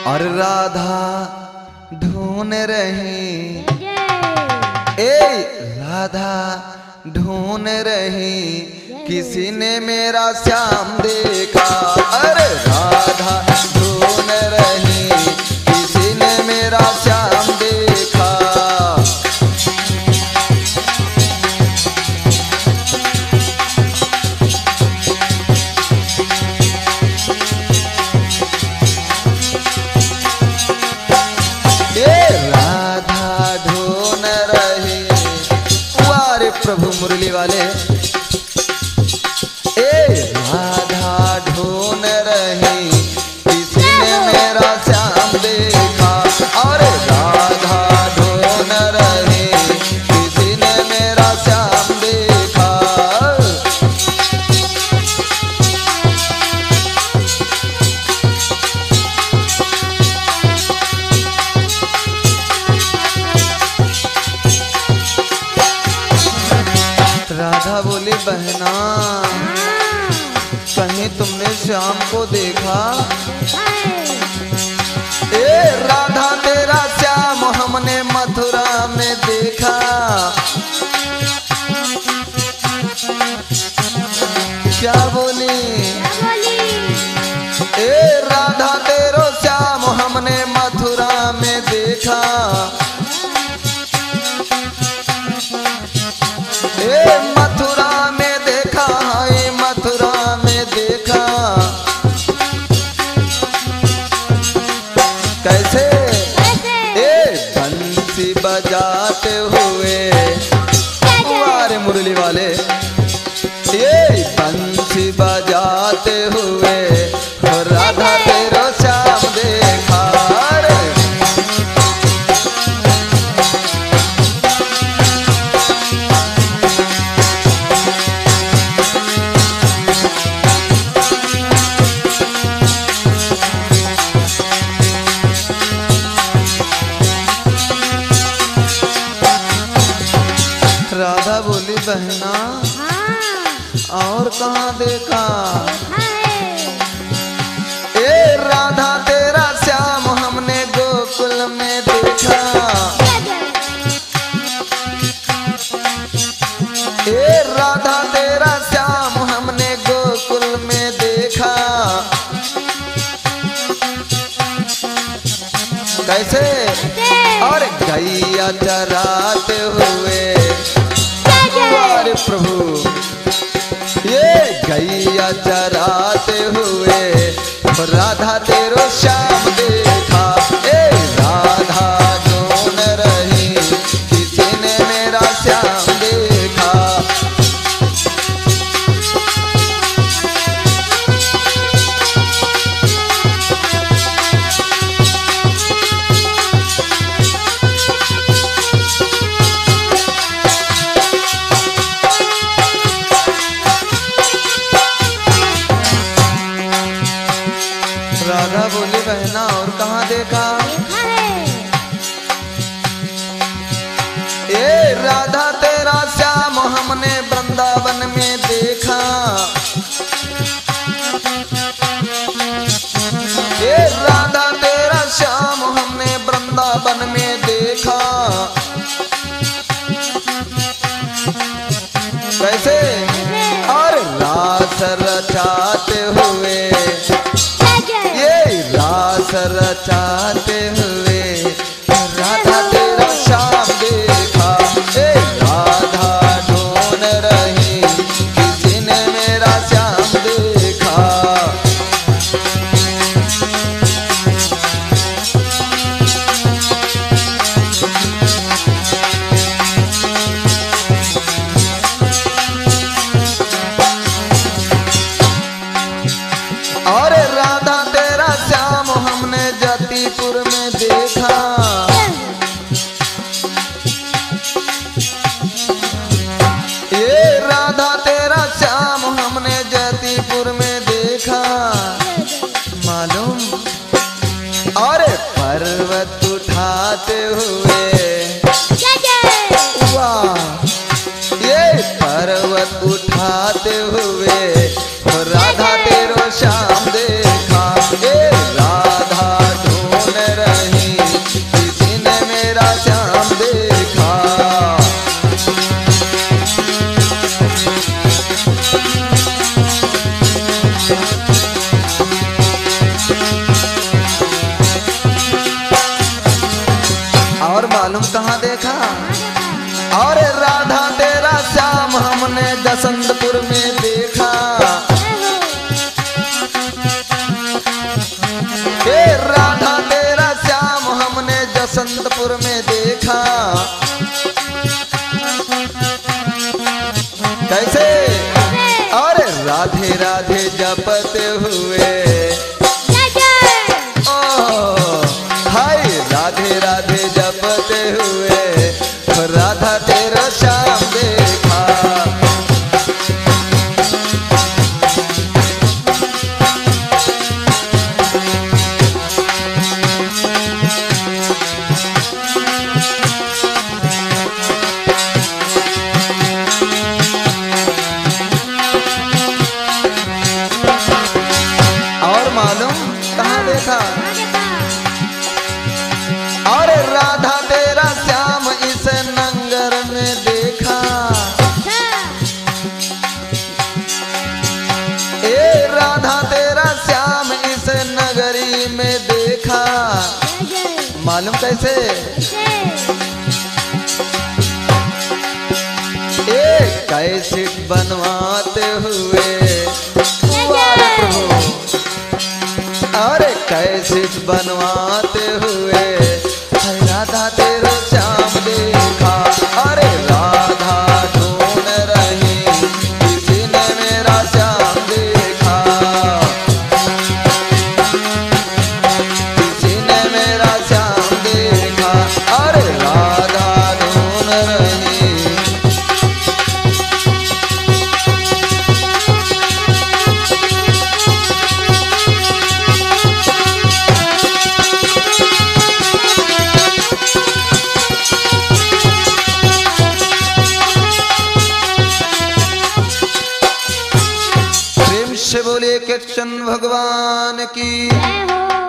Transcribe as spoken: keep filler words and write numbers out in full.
और राधा ढूंढ रही, ए राधा ढूंढ रही, किसी ने मेरा श्याम देखा। अरे राधा ढूंढ रही, किसी ने मेरा श्याम देखा। प्रभु मुरली वाले, ए राधा ढूंढ रही, किसी ने मेरा श्याम देखा। और राधा ढूंढ रही, किसी ने मेरा श्याम देखा। राधा बोली बहना, कहीं तुमने श्याम को देखा? ए राधा तेरा श्याम हमने मथुरा में देखा। क्या बोली? ए राधा तेरो श्याम हमने मथुरा में देखा। ए मथुरा में देखा, हाय मथुरा में देखा। कैसे? ए बंसी बजाते हुए, अरे मुरली वाले, ये बंसी बजाते हुए राधा तेरो श्याम देखा। राधा बोली बहना, और कहाँ देखा? ए राधा तेरा श्याम हमने गोकुल में देखा। ए राधा तेरा श्याम हमने गोकुल में देखा। कैसे? और गैया चराते हुए, अरे प्रभु, ये गैया चराते हुए राधा तेरो श्याम देखा। ए राधा ढूंढ रही, किसी ने मेरा श्याम देखा। राधा बोली बहना, और कहाँ देखा? ए राधा तेरा श्याम हमने वृंदावन में देखा। ए राधा तेरा श्याम हमने वृंदावन में देखा। कैसे? और रास रचाते हुए, ये रास रचाते हुए राधा तेरा श्याम देखा। ए राधा ढूंढ रही, किसी ने मेरा श्याम देखा। और राधा तेरा श्याम हमने जतीपुर में देखा। ये राधा तेरा श्याम हमने जतीपुर में देखा। मालूम? और पर्वत उठाते हुए, वाह, ये पर्वत उठाते हुए राधा तेरो श्याम देखा। ए राधा ढूंढ हे राधा तेरा श्याम हमने जसंतपुर में देखा। कैसे? और राधे राधे जपते हुए, ओ हाय राधे राधे जपते हुए राधा तेरा श्याम देखा। और मालूम कहाँ देखा? और राधा तेरा श्याम इस नंगर में देखा। ए राधा तेरा श्याम इस नगरी में देखा। मालूम कैसे? ए कैसे बनवाते हुए अरे कैसे बनवाते हुए राधा तेरा श्याम देखा। अरे राधा ढूंढ रही किसी ने मेरा श्याम देखा, किसी ने मेरा श्याम देखा। अरे राधा ढूंढ रही। से बोले कृष्ण भगवान की।